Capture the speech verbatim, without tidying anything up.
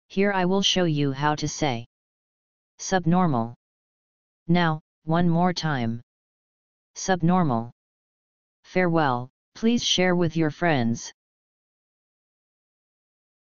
Here I will show you how to say subnormal. Now, one more time. Subnormal. Farewell, please share with your friends.